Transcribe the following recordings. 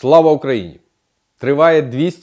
Слава Україні! Триває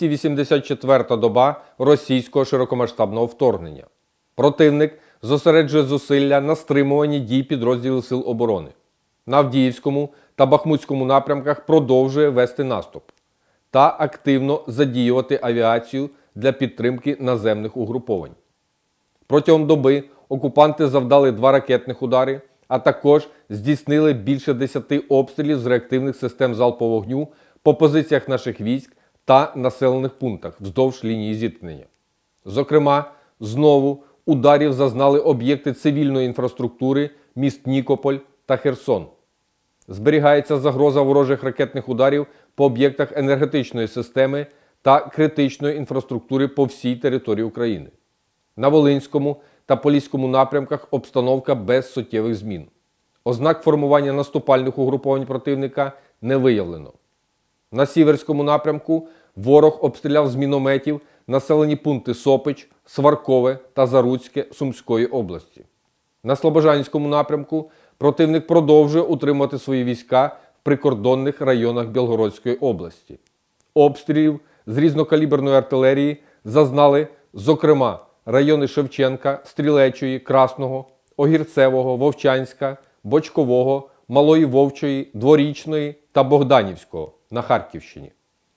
284-та доба російського широкомасштабного вторгнення. Противник зосереджує зусилля на стримуванні дій підрозділів Сил оборони. На Авдіївському та Бахмутському напрямках продовжує вести наступ та активно задіювати авіацію для підтримки наземних угруповань. Протягом доби окупанти завдали 2 ракетних удари, а також здійснили більше 10 обстрілів з реактивних систем залпового вогню по позиціях наших військ та населених пунктах вздовж лінії зіткнення. Зокрема, знову ударів зазнали об'єкти цивільної інфраструктури міст Нікополь та Херсон. Зберігається загроза ворожих ракетних ударів по об'єктах енергетичної системи та критичної інфраструктури по всій території України. На Волинському та Поліському напрямках обстановка без суттєвих змін. Ознак формування наступальних угруповань противника не виявлено. На Сіверському напрямку ворог обстріляв з мінометів населені пункти Сопич, Сваркове та Заруцьке Сумської області. На Слобожанському напрямку противник продовжує утримувати свої війська в прикордонних районах Білгородської області. Обстрілів з різнокаліберної артилерії зазнали, зокрема, райони Шевченка, Стрілечої, Красного, Огірцевого, Вовчанська, Бочкового, Малої Вовчої, Дворічної та Богданівського на Харківщині.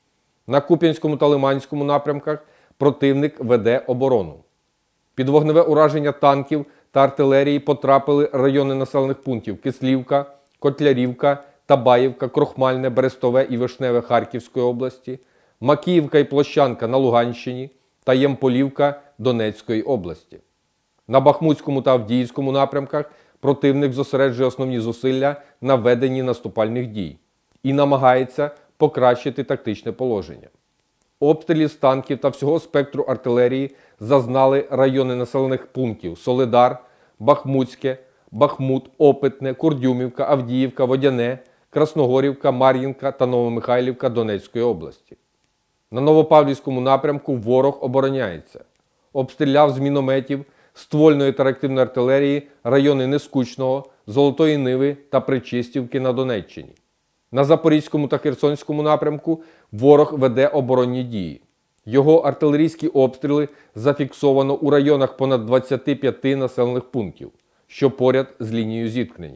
На Куп'янському та Лиманському напрямках противник веде оборону. Під вогневе ураження танків та артилерії потрапили райони населених пунктів Кислівка, Котлярівка, Табаївка, Крохмальне, Берестове і Вишневе Харківської області, Макіївка і Площанка на Луганщині та Ємполівка Донецької області. На Бахмутському та Авдіївському напрямках противник зосереджує основні зусилля на веденні наступальних дій і намагається покращити тактичне положення. Обстрілів з танків та всього спектру артилерії зазнали райони населених пунктів Солидар, Бахмутське, Бахмут, Опитне, Курдюмівка, Авдіївка, Водяне, Красногорівка, Мар'їнка та Новомихайлівка Донецької області. На Новопавлівському напрямку ворог обороняється. Обстріляв з мінометів, ствольної та реактивної артилерії райони Нескучного, Золотої Ниви та Причистівки на Донеччині. На Запорізькому та Херсонському напрямку ворог веде оборонні дії. Його артилерійські обстріли зафіксовано у районах понад 25 населених пунктів, що поряд з лінією зіткнення.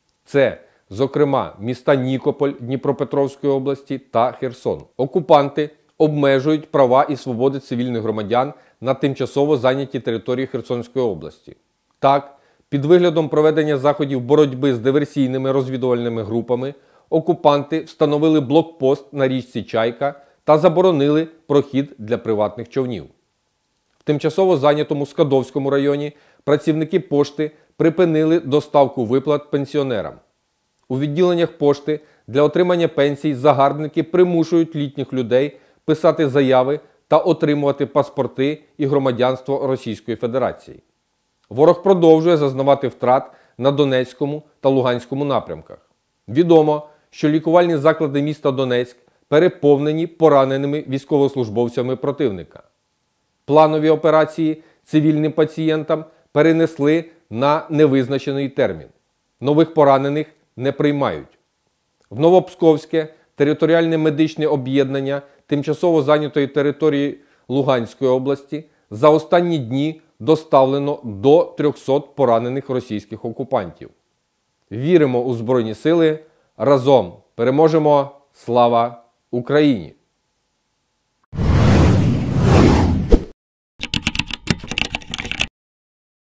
Це, зокрема, міста Нікополь Дніпропетровської області та Херсон. Окупанти обмежують права і свободи цивільних громадян на тимчасово зайнятій території Херсонської області. Так, під виглядом проведення заходів боротьби з диверсійними розвідувальними групами окупанти встановили блокпост на річці Чайка та заборонили прохід для приватних човнів. В тимчасово зайнятому Скадовському районі працівники пошти припинили доставку виплат пенсіонерам. У відділеннях пошти для отримання пенсій загарбники примушують літніх людей писати заяви та отримувати паспорти і громадянство Російської Федерації. Ворог продовжує зазнавати втрат на Донецькому та Луганському напрямках. Відомо, що лікувальні заклади міста Донецьк переповнені пораненими військовослужбовцями противника. Планові операції цивільним пацієнтам перенесли на невизначений термін. Нових поранених не приймають. В Новопсковське територіальне медичне об'єднання тимчасово зайнятої території Луганської області за останні дні доставлено до 300 поранених російських окупантів. Віримо у Збройні Сили, разом переможемо! Слава Україні!